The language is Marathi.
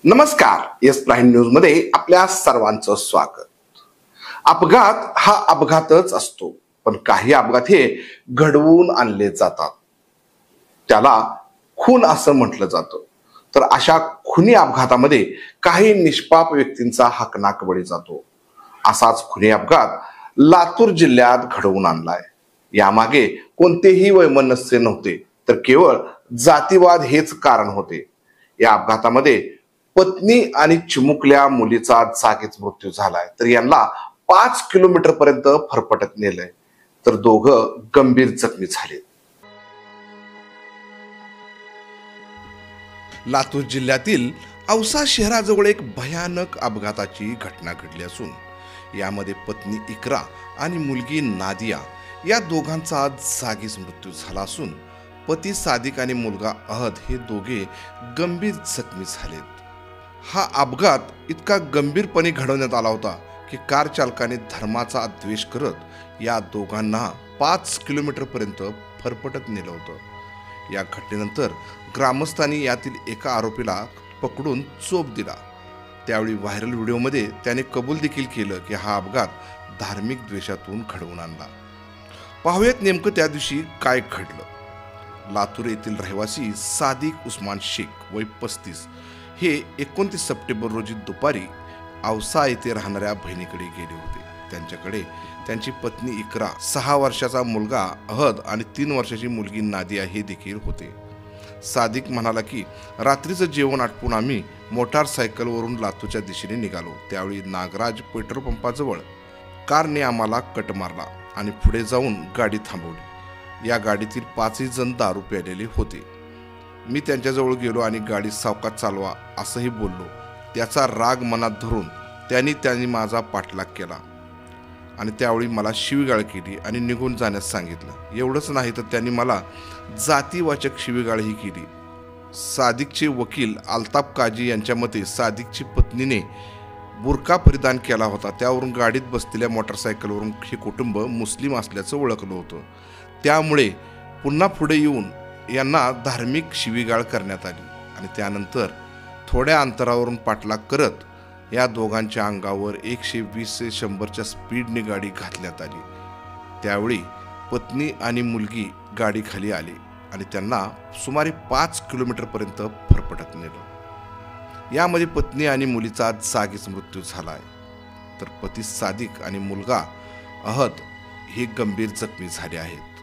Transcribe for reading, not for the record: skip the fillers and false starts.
नमस्कार, एस प्राईम न्यूज मध्ये आपल्या सर्वांचं स्वागत. अपघात हा अपघातच असतो, पण काही अपघात हे घडवून आणले जातात. त्याला खून असं म्हटलं जातं. तर अशा खुनी अपघातामध्ये काही निष्पाप व्यक्तींचा हकनाक बळी जातो. असाच खुनी अपघात लातूर जिल्ह्यात घडवून आणलाय. यामागे कोणतेही वैमनस्य नव्हते, तर केवळ जातीवाद हेच कारण होते. या अपघातामध्ये पत्नी आणि चिमुकल्या मुलीचा जागीच मृत्यू झालाय, तर यांना 5 किलोमीटर पर्यंत फरफटत नेलंय, तर दोघं गंभीर जखमी झाले. लातूर जिल्ह्यातील औसा शहराजवळ एक भयानक अपघाताची घटना घडली असून यामध्ये पत्नी इकरा आणि मुलगी नादिया या दोघांचा जागीच मृत्यू झाला असून पती सादिक आणि मुलगा अहद हे दोघे गंभीर जखमी झालेत. हा अपघात इतका गंभीरपणे घडवण्यात आला होता की कार चालकाने धर्माचा द्वेष करत या दोघांना 5 किलोमीटर पर्यंत फरफटत नेलं होतं. या घटनेनंतर ग्रामस्थांनी यातील एका आरोपीला पकडून चोप दिला. त्यावेळी व्हायरल व्हिडिओमध्ये त्याने कबूल देखील केलं की हा अपघात धार्मिक द्वेषातून घडवून आणला. पाहूयात नेमकं त्या दिवशी काय घडलं. लातूर येथील रहिवासी सादिक उस्मान शेख वय 35 हे 29 सप्टेंबर रोजी दुपारी औसा येथे राहणाऱ्या बहिणीकडे गेले होते. त्यांच्याकडे त्यांची पत्नी इकरा, 6 वर्षाचा मुलगा अहद आणि 3 वर्षाची मुलगी नादिया हे देखील होते. सादिक म्हणाला की रात्रीचं जेवण आटपून आम्ही मोटारसायकलवरून लातूरच्या दिशेने निघालो. त्यावेळी नागराज पेट्रोल पंपाजवळ कारने आम्हाला कट मारला आणि पुढे जाऊन गाडी थांबवली. या गाडीतील 5 जण दारू प्यालेले होते. मी त्यांच्याजवळ गेलो आणि गाडी सावकाश चालवा असंही बोललो. त्याचा राग मनात धरून त्यांनी माझा पाठलाग केला आणि त्यावेळी मला शिवीगाळ केली आणि निघून जाण्यास सांगितलं. एवढंच नाही तर त्यांनी मला जातीवाचक शिवीगाळही केली. सादिकचे वकील अल्ताफ काजी यांच्या मते सादिकची पत्नीने बुरका परिधान केला होता. त्यावरून गाडीत बसलेल्या मोटरसायकलवरून हे कुटुंब मुस्लिम असल्याचं ओळखलं होतं. त्यामुळे पुन्हा पुढे येऊन यांना धार्मिक शिवीगाळ करण्यात आली आणि त्यानंतर थोड्या अंतरावरून पाठलाग करत या दोघांच्या अंगावर 120 ते 100च्या स्पीडने गाडी घातण्यात आली. त्यावेळी पत्नी आणि मुलगी गाडी खाली आली आणि त्यांना सुमारे 5 किलोमीटरपर्यंत फरफटत नेलं. यामध्ये पत्नी आणि मुलीचा जागीच मृत्यू झाला आहे, तर पती सादिक आणि मुलगा अहद हे गंभीर जखमी झाले आहेत.